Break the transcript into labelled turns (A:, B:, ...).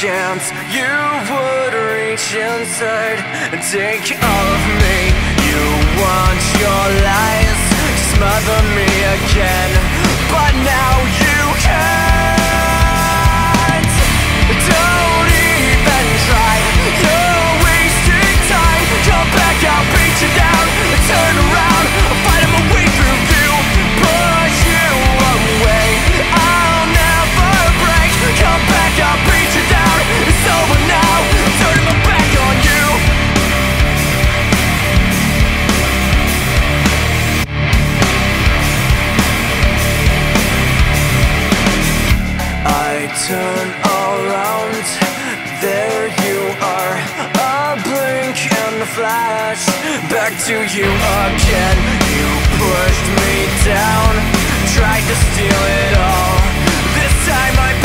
A: chance you would reach inside and take all of me. You want your lies to smother me again, but now you can't. Don't even try, you're wasting time. Come back, I'll beat you down. Turn around, I'll fight my way through you. Push you away, I'll never break. Come back, I'll beat you down. It's over now, I'm turning my back on you. I turn around, there you are, a blink and a flash, back to you again. You pushed me down, tried to steal it all. This time I